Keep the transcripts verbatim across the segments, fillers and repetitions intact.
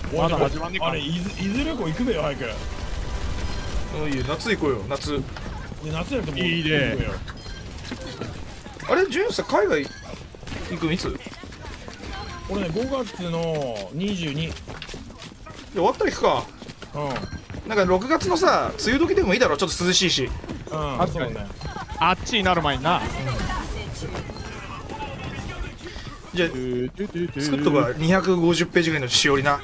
まだ始まんねえか。 あれ、伊豆伊豆旅行行くべよ、早く。 いいよ、夏行こうよ、夏。 で夏やるともういいね行くべよ。 あれ、ジュンさん、海外行くのいつ？ 俺ね、ごがつのにじゅうに。 終わったら行くか。 うなんかろくがつのさ、梅雨時でもいいだろ、ちょっと涼しいし。 ん。うん。 あそうね。 あっちになる前にな。 じゃあ、 作作っとくわ、にひゃくごじゅっページぐらいのしおりな。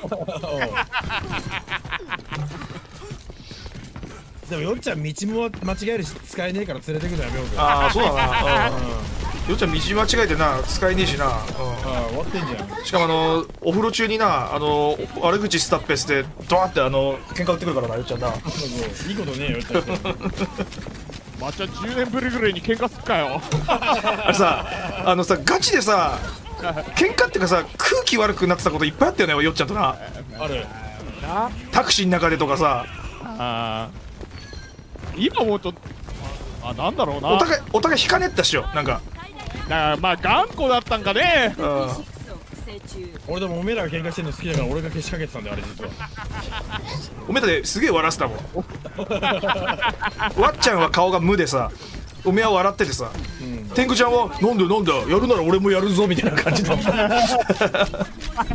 でもよっちゃん道も間違えるし使えねえから連れてくのやめようぜ。 ああ、そうだな。 うん。 よっちゃん道間違えてな、使えねえしな。 ああ、終わってんじゃん。 しかもあの、お風呂中にな、あの、悪口スタッペスで、ドワってあの、喧嘩売ってくるからな、よっちゃんな。 そうそういいことねえよ、よっちゃん。 まっちゃんじゅうねんぶりぐらいに喧嘩すっかよ。 あれさ、あのさ、ガチでさ、喧嘩っていうかさ、空気悪くなってたこといっぱいあったよね、よっちゃんとな。 ある。 なタクシーの中でとかさ、 あー今思うと、あ、なんだろうな。 お互い、お互い引かねったっしょ、なんか。 だからまあ頑固だったんかね。 うん俺でもおめえらが喧嘩してるの好きだから俺が消しかけてたんだよ、あれ実は。 おめえたですげえ笑ってたもん。わっちゃんは顔が無でさ、おめえは笑っててさ、 うん。 天狗ちゃんはなんでなんだやるなら俺もやるぞみたいな感じだった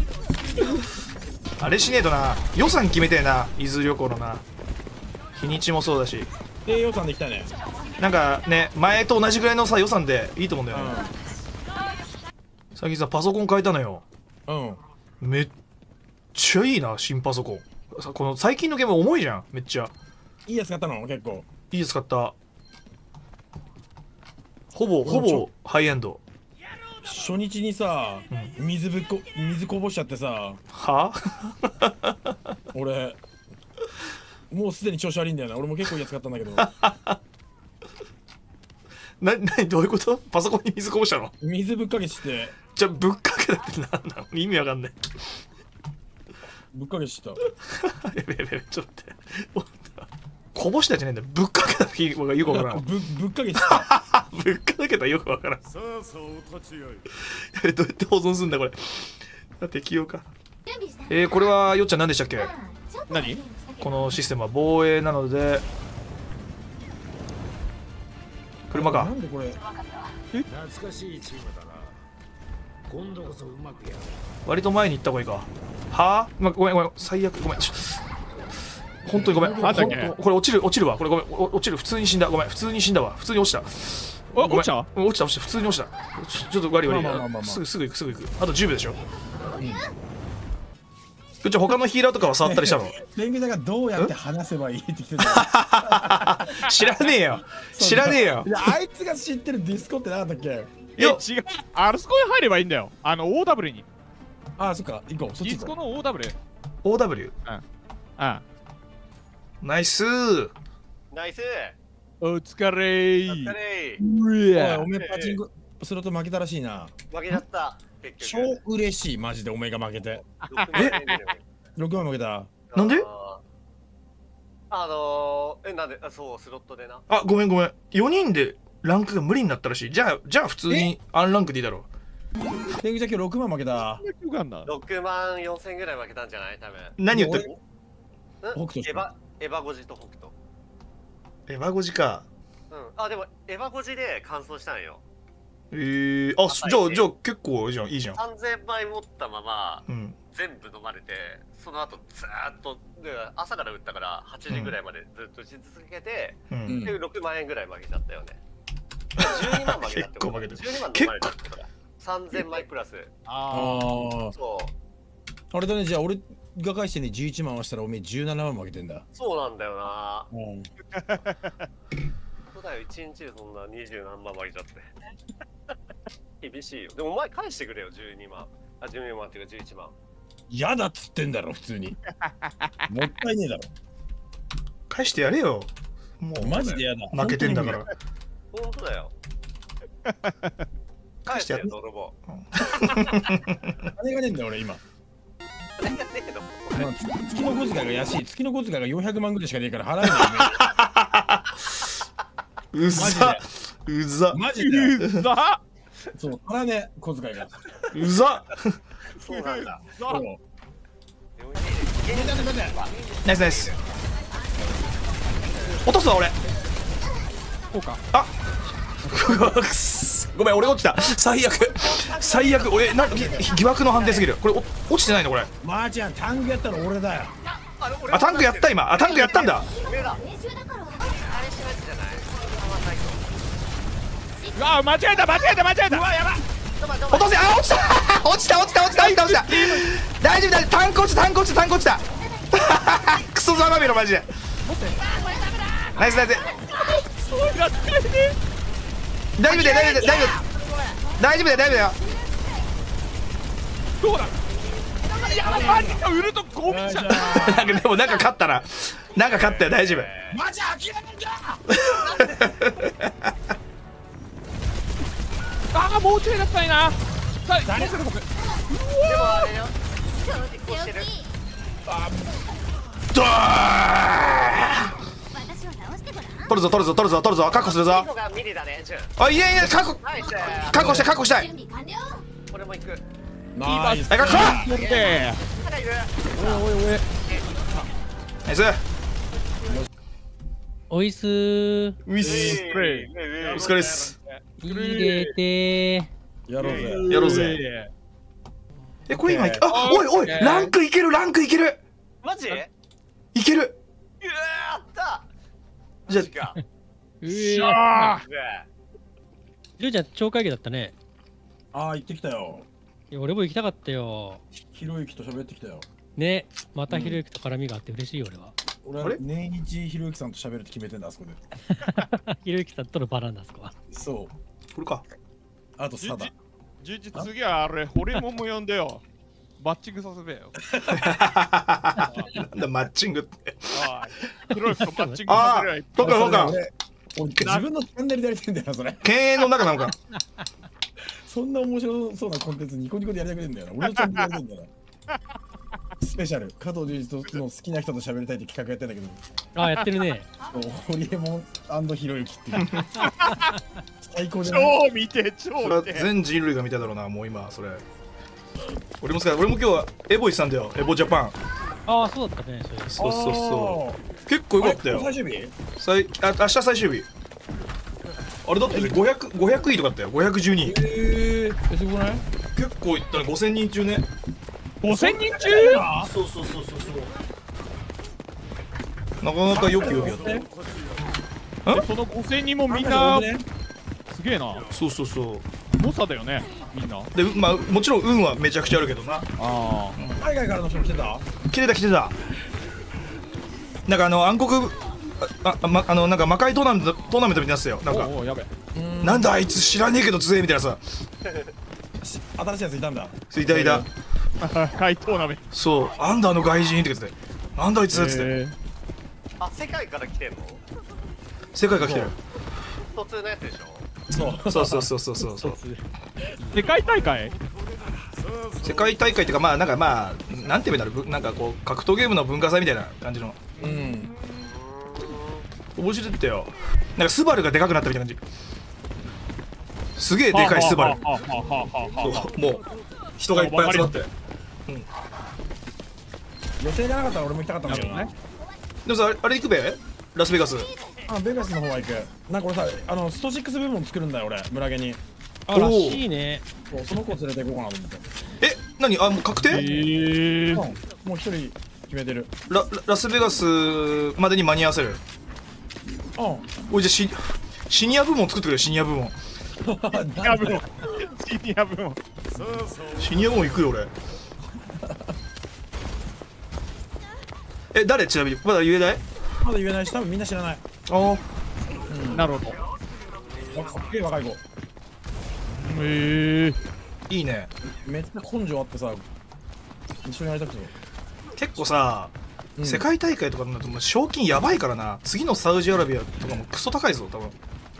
あれしねえとな、予算決めてえな、伊豆旅行のな。日にちもそうだし、 で、予算できたね。 なんかね、前と同じぐらいのさ予算でいいと思うんだよね。最近さパソコン変えたのよ。 うん。うん。 めっちゃいいな、新パソコン。さこの最近のゲーム重いじゃん、めっちゃいいやつ買ったの結構。 いいやつ買った。ほぼほぼハイエンド。 初日にさ、水ぶっこ、水こぼしちゃってさ、 は俺、もうすでに調子悪いんだよな。俺も結構いいやつ買ったんだけど、 な、なにどういうこと？パソコンに水こぼしたの？ 水ぶっかけして、 じゃあぶっかけたってなんなの？意味わかんないぶっかけしてた。 やべやべやべ、ちょっと待って。こぼしたじゃないんだよ。ぶっかけたってよくわからん。 ぶぶっかけしてた。 ぶっかけたらよくわからん。 さあさあお立ち会い。 やべ、どうやって保存すんだこれ。あ、適用か。えー、これはよっちゃん何でしたっけ？ 何？ このシステムは防衛なので車か。 なんでこれ、 懐かしいチームだな。今度こそうまくやる。 割と前に行った方がいいか。はあ、ま、ごめんごめん、最悪ごめん。ちょ本当にごめん。 なんだっけほんこれ落ちる落ちるわ。これごめん、お落ちる。普通に死んだ。ごめん、普通に死んだわ。普通に落ちた。 あ、 ごめん落ちた？ うん落ちた落ちた。普通に落ちた。ちょちょっと悪い悪い。 まあまあまあまあまあすぐすぐ行くすぐ行く。あとじゅうびょうでしょ。うん。じゃあ他のヒーラーとかは触ったりしたの？ レンゲさんがどうやって話せばいいって言ってたの。 知らねえよ。知らねえよい。や、あいつが知ってるディスコってなかったっけ？ え、違う。あそこに入ればいいんだよ。あの オーダブリュー に。 ああ、そっか、行こう。そっディスコち行この オーダブリュー。 オーダブリュー。 うん。 ナイスー。 ナイスお疲れおー。 疲れうう。おい、 わおめえパチンコスロット負けたらしいな。 負けちゃった結超局嬉しい、マジでおめえが負けて。 ろくまんえんだよろくまん負けた。 なんで？ あーあのー、えなんであそうスロットでなあ、ごめんごめん。よにんでランクが無理になったらしい。じゃあ、じゃあ普通にアンランクでいいだろレンゲちゃん今日ろくまん負けた。 よかんな。 ろくまんよんせんぐらい負けたんじゃない多分う。何言ってる？ うん北斗エヴァエヴァゴジと北斗エヴァゴジか。 うんあでもエヴァゴジで完走したんよえー、あ、じゃあ、じゃあ結構じゃん、いいじゃん。 さんぜんまい持ったままうん。 全部飲まれてその後ずーっとで朝から打ったからはちじぐらいまでずっと打ち続けて、 う。 うんんでろくまんえんぐらい負けちゃったよねじゅうにまん負けたってこと結構負けてるじゅうにまん飲まれたってことださんぜんまいプラスああそうあ。あれだね、じゃあ俺が返してね、じゅういちまんはしたらおめえじゅうななまん負けてんだ。 そうなんだよなうん。 そうだよ、いちにちでそんなにじゅうなんまん負けちゃって。厳しいよ。でもお前返してくれよ、じゅうにまん。あ、じゅうにまんっていうかじゅういちまん。 嫌だっつってんだろ、普通に。もったいねえだろ。 返してやれよ。もう、 マジで嫌だ。 負けてんだから。 ほんとだよ。返してよ、泥棒。 金がねえんだよ、俺今。 何がねえのまあ月月の小遣いが安い。月の小遣いがよんひゃくまんぐらいしかねえから払えないようざうざね。マジで。 うざっ。 そう、払えねえ、小遣いが。 うざそうなんだ。 そう。 よんひゃくナイスナイス。落とすわ俺。 こうか。 あくっごめん俺落ちた。最悪最悪。俺なぎ疑惑の判定すぎる。これお落ちてないのこれ。 マーちゃんタンクやったら俺だよ。 あタンクやった今。あタンクやったんだ。 上だ。あれしまじゃない。 うわ間違えた間違えた間違えた。うわやばい。 落とせ。あ落ちた落ちた落ちた落ちた落ちた落ちた。大丈夫大丈夫。タンク落ちたタンク落ちたタンク落ちた。クソざまみろマジで。ナイスナイス。大丈夫だよ大丈夫だよ大丈夫大丈夫だよ大丈夫だよ。 どうだ。いやマジかウルトゴミじゃん。 なんかでもなんか勝ったな。なんか勝ったよ大丈夫。 マジ諦めんか。 ああもうちょいだったいな。さあ誰それ僕。 でもあれよ。 ドー取るぞ取るぞ取るぞ取るぞ確保するぞ。 がミリだね、ジュン。 あいやいや確保ナイス。 確保した確保したい。 俺も行く。 ナイス。 はい確保。 オッケー。 まだいる。 おいおいおい。 ナイス。 おいすー。 ウィスプレイ。 お疲れです。 入れてー。 やろうぜ。 やろうぜ。えこれ今いけあおいおいランクいけるランクいけるマジ？ いける。 うわやった。 じゃマジか。 うえー。 あうわりょうちゃん超会議だったね。 ああ行ってきたよ。 いや俺も行きたかったよ。 ひろゆきと喋ってきたよ。 ね、またひろゆきと絡みがあって嬉しいよ俺は。 俺あれ年一ひろゆきさんと喋るって決めてんだあそこで。 ひろゆきさんとのバランだあそこは。 そう。 これか。 あとサダ。 充実次はあれ俺もも呼んでよ。バッチングさせてよ。 なんだマッチングって。 はい。黒いとマッチングさあせるよ。 あそうかそうか。 俺俺自分のチャンネルでやりたいんだよなそれ。 犬猿の中なんか。 そんな面白そうなコンテンツニコニコでやりたくれんだよな。俺のチャンネルでやりたいんだよな。スペシャル加藤純一の好きな人と喋りたいって企画やってんだけど、 あ、やってるね。 ホリエモンひろゆきっていう最高じゃない。 超見て超それは見て。 全人類が見ただろうなもう今それ。俺もさ俺も今日はエボイしたんだよエボジャパン。 ああ、そうだったね。それそうそうそう結構良かったよ。 最終日最あ明日最終日。あれだってねごひゃく、ごひゃくいとかだったよごひゃくじゅうにい。 えー、すごくない？ 結構いったらごせんにん中ね。 ごせんにん中？ そうそうそうそうそうなかなかよくよくやった。 そのごせんにんもみんなすげえな。 そうそうそう猛者だよねみんな。 でまあもちろん運はめちゃくちゃあるけどな。 ああ。 海外からの人も来てた？ 来てた来てた。なんかあの暗黒ああ、ま、あのなんか魔界トーナメントトーナメントみたいなやつだよ。なんかおおやべ。 なんだあいつ知らねえけど強えみたいなさ。 新しいやついたんだ。 いたいた。 怪トーナメント。 そうあんだあの外人って言っててなんだあいつっつってえあ、世界から来てんの？ 世界から来てる。 普通のやつでしょ？ そうそうそうそうそうそうそうー世界大会？ 世界大会っていうかまあなんかまあなんて言うんだろうなんかこう格闘ゲームの文化祭みたいな感じのうん面白いったよ。なんかスバルがでかくなったみたいな感じ。すげえでかいスバル。 ははははははそうもう人がいっぱい集まって。 予定がなかったら俺も行きたかったんだけどね。 でもさあれ行くべラスベガス。 あ、ベガスの方は行く。なんか俺さ、あのストシックス部門作るんだよ俺、村毛に。 あ、らしいね。 そうその子連れて行こうかなと思って。 え何あもう確定？ えーうん、もう一人決めてる。 ラララスベガスまでに間に合わせる。 うん。 おいじゃあシシニア部門作ってくれシニア部門。 シニア部門。シニア部門。 シニア部門行くよ俺。え誰ちなみにまだ言えない？ まだ言えないし、多分みんな知らない。 あなるほど。 あ、かっけえ若い子。 ええ。 いいね。 めっちゃ根性あってさ、一緒にやりたくて。 結構さ、 うん世界大会とかになるともう賞金やばいからな。次のサウジアラビアとかもクソ高いぞ多分。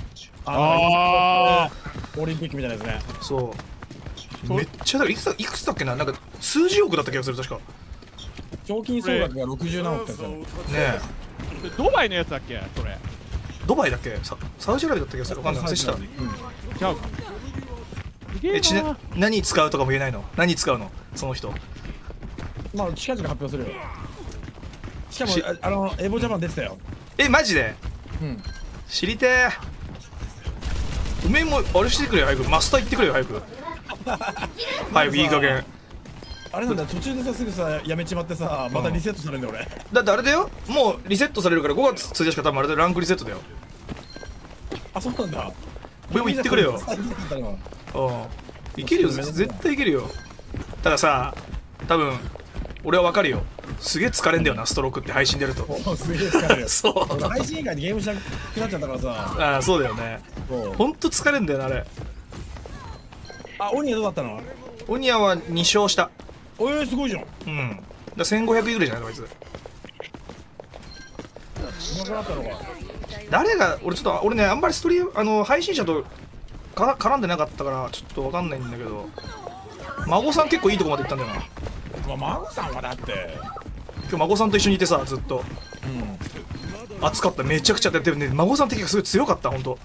ああ。 オリンピックみたいなやつね。 そうめっちゃだいくつだいくつだっけななんか数十億だった気がする確かね賞金総額がろくじゅう何億ってやつだよ。 えドバイのやつだっけそれ。 ドバイだっけササウジアラビアだった気がするわかんない忘れした。 違うか。すげええちなな。 何使うとかも言えないの何使うのその人。 まあ近々発表するよ。 しかもしああのエボジャパン出てたよ。 えマジでうん。 知りてえ。おめえもあれしてくれよ早く。マスター行ってくれよ早く。早くいい加減。 あれなんだよ、途中でさすぐさやめちまってさ、またリセットされるんだよ俺。 だってあれだよ、もうリセットされるからごがつついたちから多分あれでランクリセットだよ。 あ、そうなんだ。 おめえも行ってくれよ。 最近だったのうんいけるよ、ぜ絶対いけるよ。たださ多分俺は分かるよ。すげえ疲れんだよなストロークって配信出ると。 おすげえ疲れるよ。 そう俺配信以外でゲームしなくなっちゃったからさ。 ああそうだよね。 そうほんと疲れんだよなあれ。 あ、オニアどうだったの？ オニアはに勝した。 おえー、すごいじゃん。 うんだからせんごひゃくいぐらいじゃないのあいつ。 うまくなったのか。 誰が俺ちょっと俺ねあんまりストリームあの配信者とか絡んでなかったからちょっと分かんないんだけど、孫さん結構いいとこまで行ったんだよな。 まあ、孫さんはだって。 今日孫さんと一緒にいてさずっとうん。 熱かった。めちゃくちゃ。でもね孫さん的にすごい強かったほんと。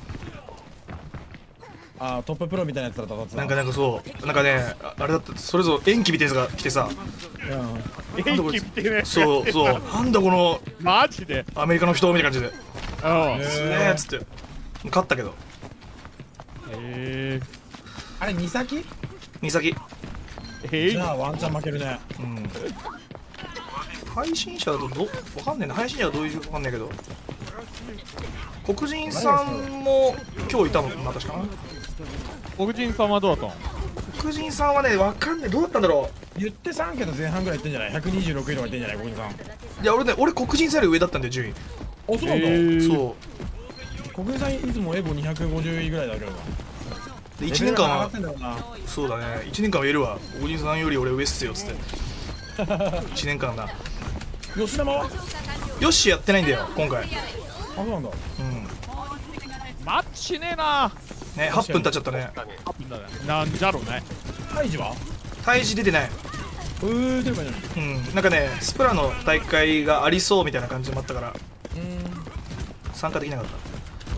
あー、トッププロみたいなやつだったらなんかなんかそうなんかねああれだったそれぞれ延期みたいなやつが来てさ、 うん。 元気ってね。 そうそうなんだこのマジで。 アメリカの人みたいな感じでうん。 すねーっつって勝ったけどえあれ、二先？ 二先。 えじゃあワンチャン負けるね。 うん配信者だとどわかんないな。配信者はどういうかわかんないけど黒人さんも今日いたのな確かな。 黒人さんはどうだったの？ 黒人さんはねわかんないどうだったんだろ言ってさん桁前半ぐらいいってんじゃない？ひゃくにじゅうろくいとかいってんじゃない？ここにさん。 う。いや俺ね俺黒人さんより上だったんだよ順位。 あ、そうなんだ。 えーそう国分さんいつもエボにひゃくごじゅういぐらいだけどな。 でいちねんかんはレベルが上がってんだろうな。 そうだねいちねんかんは言えるわ。黒人さんより俺上っすよっつっていちねんかんだ。 吉田は？ よしやってないんだよ今回。 あ、そうなんだ。 うんマッチねえな。 ねはっぷん経っちゃったね。 なんじゃろうね。 ハイジは？ 退治出てない。 えー、出るかじゃない。 うんなんかねスプラの大会がありそうみたいな感じもあったからうーん。 参加できなかった。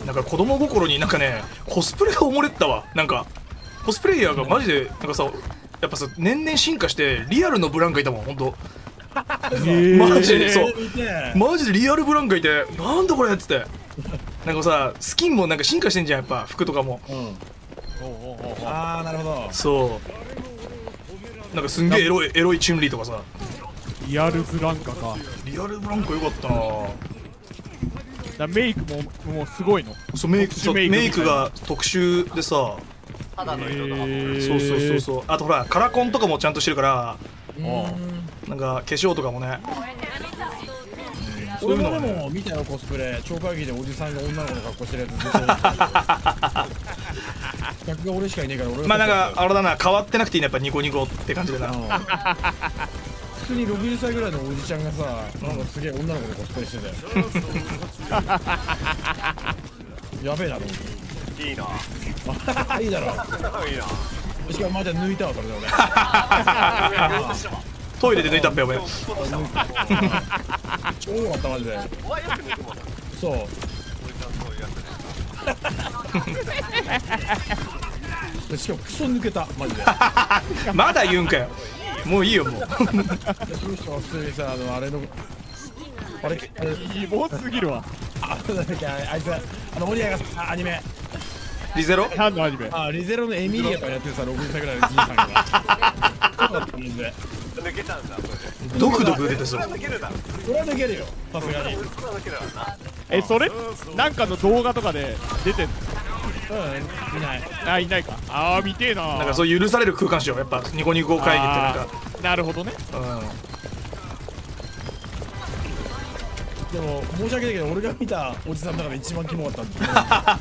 なんか子供心になんかねコスプレがおもれったわ。なんかコスプレイヤーがマジでなんかさやっぱさ年々進化してリアルのブランカいたもんほんと。マジでそう見て。 マジでリアルブランカいてなんだこれっつってなんかさスキンもなんか進化してんじゃんやっぱ服とかも。 うん。 おうおうおうおう。 あー、なるほど。 そうなんかすんげえエロいエロいチュンリーとかさリアルブランカか。 リアルブランカよかったな。 だメイクももうすごいの。 そうメイクそう特殊メイクみたいなメイクが特殊でさ肌の色とかもそうそうそうそうあとほらカラコンとかもちゃんとしてるからうーん。 なんか化粧とかもねそうい俺もでうのがねも見たよコスプレ。超会議でおじさんが女の子の格好してるやつずっと。客が俺しかいねえから俺が。 まあなんかあれだな変わってなくていいねやっぱニコニコって感じでな。 うん普通にろくじゅっさいぐらいのおじちゃんがさ、なんかすげえ女の子のコスプレしてたよ。やべえなと思っいいなて。いいだろ。 いいなしかもまーちゃん抜いたわそれで俺。 トイレで抜いたっぺお前。 超良かったマジで。 お前よく抜くもんなそう。 おじさんそういうやつでしかもクソ抜けたマジで。 まだ言うんかよ。もういいよもう。 でその人が普通にさあのあれのあれあれ希望すぎるわ。 あなんだっけああいつあの森谷がさアニメリゼロ何のアニメ？ あリゼロのエミリアとかやってるさろくじゅっさいぐらいのじいさんが。そうだったマジで。 抜けたんだそれでドクドク出てそう。 抜けるだろこれは抜けるよさすがに。うんそれは抜けるわなえそれなんかの動画とかで出てんの？ 見ない。 あいないか。あー見てえな。 なんかそう許される空間しようやっぱニコニコ会議ってなんか。 あーなるほどね。 うんでも申し訳ないけど俺が見たおじさんの中で一番キモかったんだ。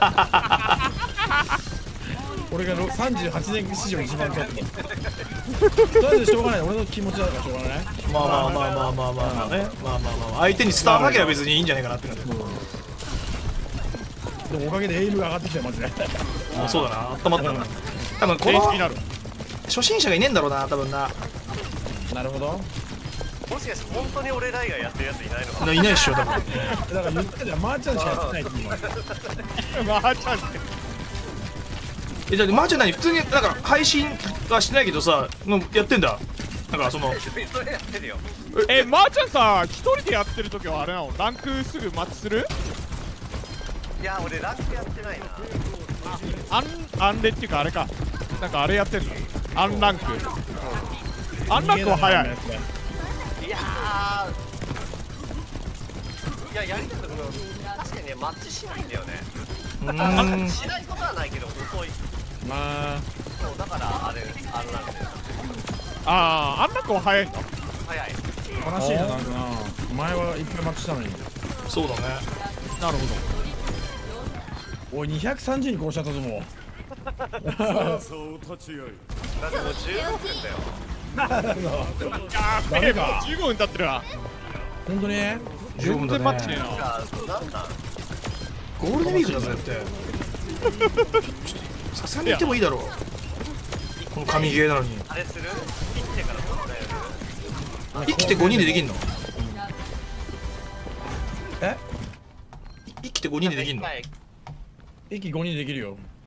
俺がろさんじゅうはちねん史上一番キモかった。とりあえずしょうがない俺の気持ちだからしょうがない。 まあまあまあまあまあまあまあねまあまあまあ相手に伝わらなきゃ別にいいんじゃないかなって感じ。 でもおかげでエイムが上がってきたよマジで。 あそうだな温まったな。多分この正式になる。 初心者がいねえんだろうな多分な。 なるほど。 もしかして本当に俺ら以外やってるやついないのかいないっしょ多分。 だから言ってたよマーちゃんしかやってないって今。 まあちゃんって。 えじゃあマーちゃん何普通にだから配信はしてないけどさもうやってんだ。 なんかそのそれやってるよ。 え、まーちゃんさ、一人でやってる時はあれなの？ランクすぐマッチする？ いや俺ランクやってないな。 アン、アンレっていうかあれか。なんかあれやってんの？アンランク。アンランクは早い。 いやーいややりたくない。確かにねマッチしないんだよね。 うーんしないことはないけど遅い。 まあそうだからあれあんなんでああ、アンランクは早いんだ。 早い。 悲しいな、なんかな。前はいっぱいマッチしたのに。 そうだね。 なるほど。 おい、にひゃくさんじゅうに殺しちゃったぞ、もう。 だってもうじゅうごふんだよ。 あー、ペーもうじゅうごふん経ってるわ。 ほんとに全然マッチねえな。 なんなんゴールデンウィークだぞだってさすがに言ってもいいだろうこの神ゲーなのに。 あれする生きてからそんなやる。 生きてごにんでできんの？ え生きてごにんでできんの？ 一回息ごにんでできるよ。